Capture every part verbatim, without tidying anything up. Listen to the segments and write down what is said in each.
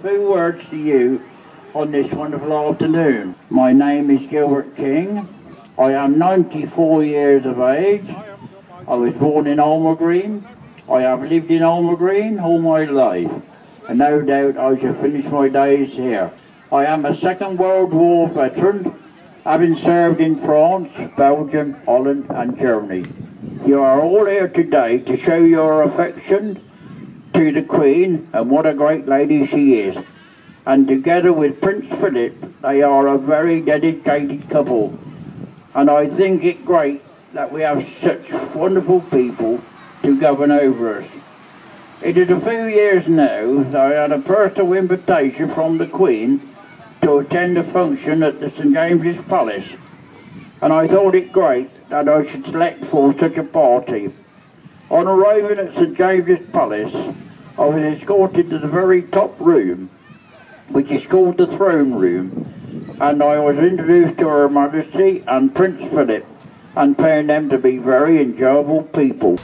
few words to you on this wonderful afternoon. My name is Stuart King. I am ninety-four years of age. I was born in Holmer Green. I have lived in Holmer Green all my life, and no doubt I shall finish my days here. I am a Second World War veteran, having served in France, Belgium, Holland and Germany. You are all here today to show your affection to the Queen and what a great lady she is. And together with Prince Philip, they are a very dedicated couple. And I think it great that we have such wonderful people to govern over us. It is a few years now that I had a personal invitation from the Queen to attend a function at the St James's Palace, and I thought it great that I should select for such a party. On arriving at St James's Palace, I was escorted to the very top room, which is called the throne room, and I was introduced to Her Majesty and Prince Philip, and found them to be very enjoyable people.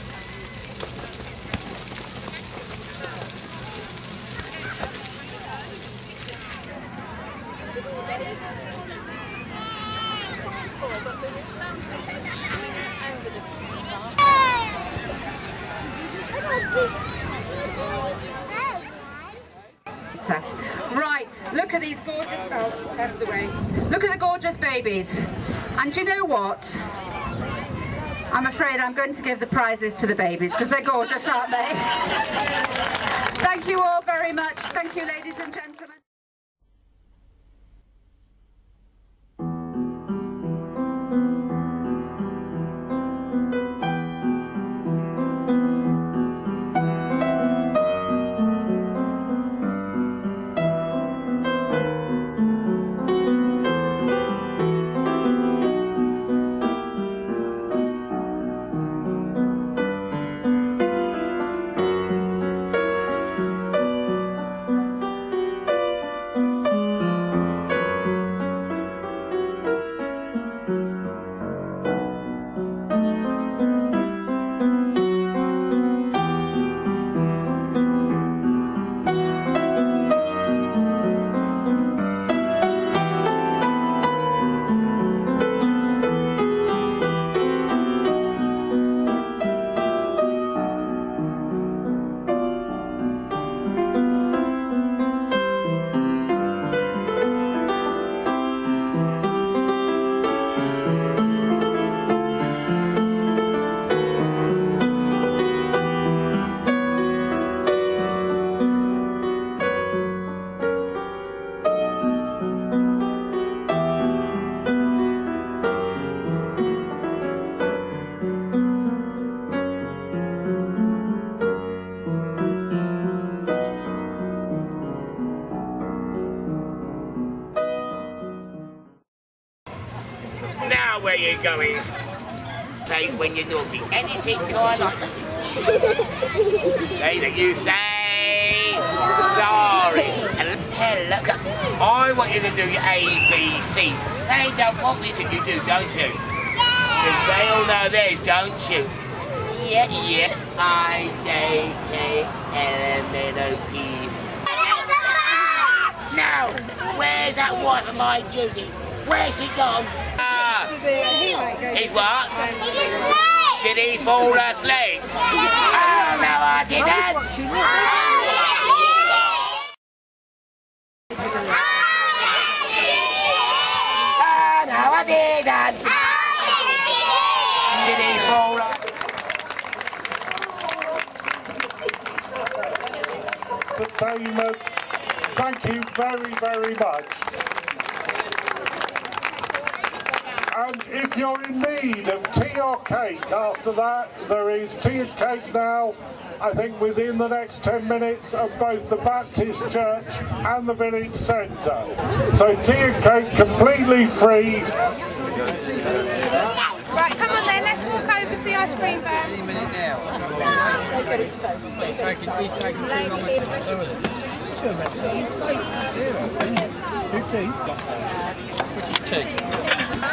Right, look at these gorgeous, oh, out of the way. Look at the gorgeous babies. And do you know what? I'm afraid I'm going to give the prizes to the babies because they're gorgeous, aren't they? Thank you all very much. Thank you, ladies and gentlemen. Where you going? Take when you're naughty. Anything kind of later you say sorry. And hello. I want you to do your A B C. They don't want me to. You do, don't you? Because they all know theirs, don't you? Yeah, yes. I J K L M N O P. Now, where's that wife of mine, Judy? Where's she gone? He's what? Did he fall asleep? Oh, no, I didn't. Oh, no, I didn't. Did he fall Entertainment. Thank you very, very much. And if you're in need of tea or cake after that, there is tea and cake now, I think within the next ten minutes of both the Baptist Church and the village centre. So tea and cake completely free. Right, come on then, let's walk over to the ice cream van. Any minute now. He's taking, he's taking too long. So is it? Two tea? Which is tea?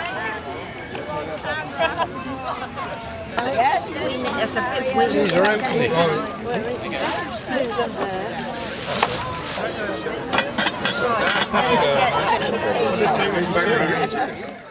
Yes, yes, a bit. These are empty. Right, then we get to the tea.